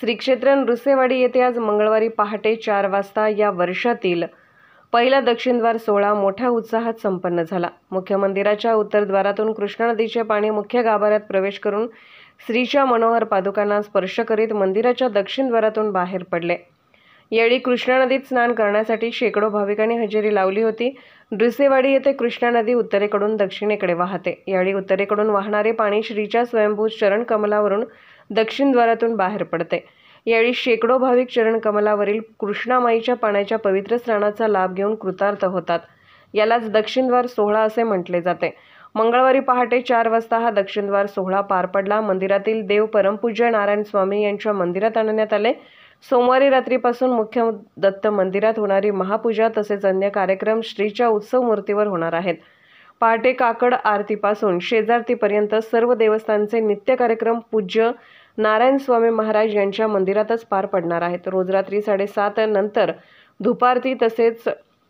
श्री क्षेत्र नृसेवाडी येथे आज मंगळवारी पहाटे 4 वाजता या वर्षातील पहिला दक्षिणद्वार सोहळा मोठ्या उत्साहात संपन्न झाला। मुख्य मंदिराच्या उत्तरद्वारातून कृष्णा नदीचे पाणी मुख्य गाभाऱ्यात प्रवेश करून श्रीच्या मनोहर पादुकांना स्पर्श करीत मंदिराच्या दक्षिणद्वारातून बाहेर पडले। यावेळी कृष्णा नदीत स्नान करण्यासाठी शेकडो भाविकांनी हजेरी लावली होती। नृसेवाडी येथे कृष्णा नदी उत्तरेकडून दक्षिणेकडे वाहते। यावेळी उत्तरेकडून वाहणारे पाणी श्रीच्या स्वयंभू चरण कमलावरून दक्षिणद्वारातून बाहेर पडते। यावेळी शेकडो भाविक चरण कमलावरील कृष्णामाईच्या पाण्याच्या पवित्र स्नानाचा लाभ घेऊन कृतार्थ होतात। यालाच दक्षिणद्वार सोहळा असे म्हटले जाते। मंगळवारी पहाटे 4 वाजता हा दक्षिणद्वार सोहळा पार पडला। मंदिरातील देव परमपूज्य नारायण स्वामी यांच्या मंदिरात आणण्यात आले। सोमवारी रात्रीपासून मुख्य दत्त मंदिरात होणारी महापूजा तसेच अन्य कार्यक्रम श्रीच्या उत्सव मूर्तीवर होणार आहेत। पहाटे काकड आरतीपासून शेजारतीपर्यंत सर्व देवस्थानचे नित्य कार्यक्रम पूज्य नारायण स्वामी महाराज यांच्या मंदिरातच पार पडणार आहेत। रोज रात्री 7:30 नंतर धूपारती तसेच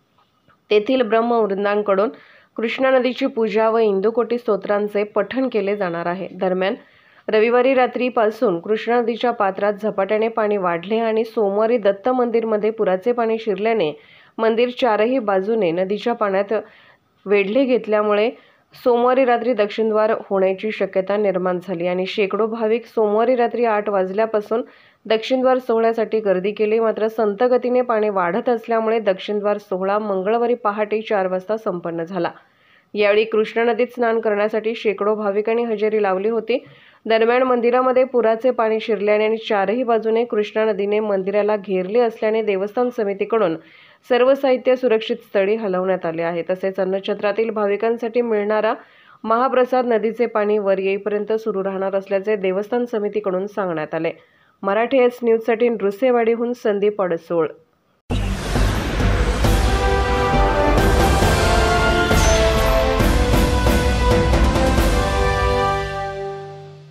तेथील ब्रह्मवृंदांकडून कृष्णा नदीची पूजा व इंदुकोटी स्तोत्रांचे पठण केले जाणार आहे। दरम्यान रविवारी रात्रीपासून कृष्णा नदीच्या पात्रात झपाट्याने पाणी वाढले आणि सोमवारी दत्त मंदिरमध्ये पुराचे पाणी शिरल्याने मंदिर चारही बाजूने नदीच्या पाण्यात वेढले घेतल्यामुळे सोमवारी रात्री दक्षिणद्वार होण्याची शक्यता निर्माण झाली आणि शेकडो भाविक सोमवारी रात्री 8 वाजल्यापासून दक्षिणद्वार सोहळ्यासाठी गर्दी केली। मात्र संत गतीने पाणी वाढत असल्यामुळे दक्षिणद्वार सोहळा मंगळवारी पहाटे 4 वाजता संपन्न झाला। यावेळी कृष्णा नदीत स्नान करण्यासाठी शेकडो भाविकांनी हजेरी लावली होती। दरम्यान मंदिरामध्ये पुराचे पाणी शिरल्याने आणि चारही बाजूने कृष्णा नदीने मंदिराला घेरले असल्याने देवस्थान समितीकडून सर्व साहित्य सुरक्षित स्थळी हलवण्यात आले आहे। तसेच अन्नछत्रातील भाविकांसाठी मिळणारा महाप्रसाद नदीचे पाणी वर येईपर्यंत सुरू राहणार असल्याचे देवस्थान समितीकडून सांगण्यात आले। मराठी एस न्यूजसाठी नृसेवाडीहून संदीप अडसोळ।